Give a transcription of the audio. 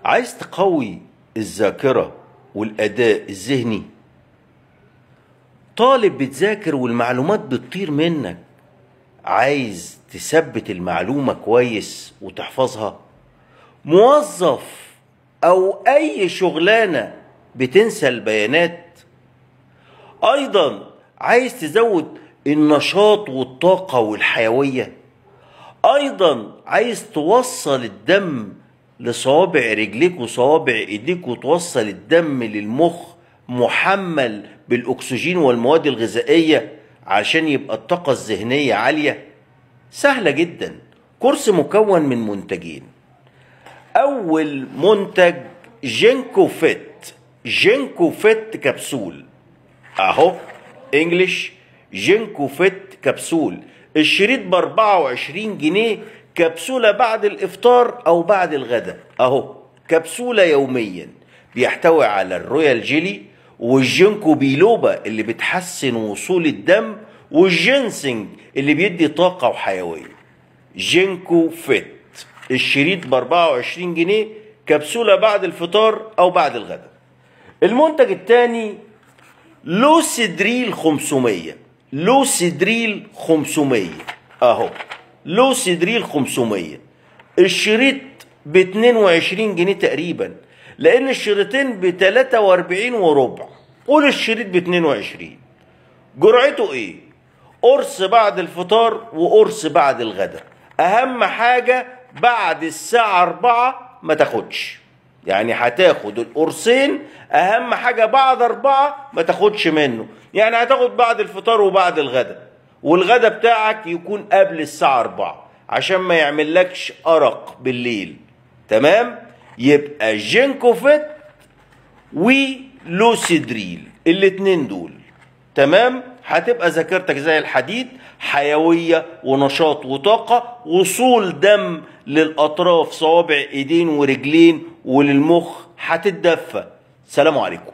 عايز تقوي الذاكرة والأداء الذهني؟ طالب بتذاكر والمعلومات بتطير منك، عايز تثبت المعلومة كويس وتحفظها؟ موظف أو أي شغلانة بتنسى البيانات؟ أيضا عايز تزود النشاط والطاقة والحيوية؟ أيضا عايز توصل الدم لصوابع رجليك وصوابع ايديك وتوصل الدم للمخ محمل بالاكسجين والمواد الغذائية عشان يبقى الطاقة الذهنية عالية؟ سهلة جدا. كورس مكون من منتجين. اول منتج جينكو فيت. جينكو فيت كبسول اهو انجلش. جينكو فيت كبسول. الشريط ب24 جنيه، كبسولة بعد الإفطار أو بعد الغداء أهو، كبسولة يوميا. بيحتوي على الرويال جيلي والجينكو بيلوبا اللي بتحسن وصول الدم والجينسنج اللي بيدي طاقة وحيوية. جينكو فيت الشريط ب24 جنيه، كبسولة بعد الفطار أو بعد الغداء. المنتج الثاني لوسيدريل 500. لوسيدريل 500 اهو، لوسيدريل 500. الشريط ب22 جنيه تقريبا، لان الشريطين ب43 وربع. قول الشريط ب22. جرعته ايه؟ قرص بعد الفطار وقرص بعد الغداء. اهم حاجة بعد الساعة 4 ما تاخدش، يعني هتاخد القرصين، اهم حاجة بعد 4 ما تاخدش منه، يعني هتاخد بعد الفطار وبعد الغداء، والغداء بتاعك يكون قبل الساعة 4 عشان ما يعملكش أرق بالليل. تمام؟ يبقى جينكو فيت ولوسيدريل الاتنين دول. تمام؟ هتبقى ذاكرتك زي الحديد، حيوية ونشاط وطاقة، وصول دم للأطراف صوابع ايدين ورجلين وللمخ، هتتدفى. سلام عليكم.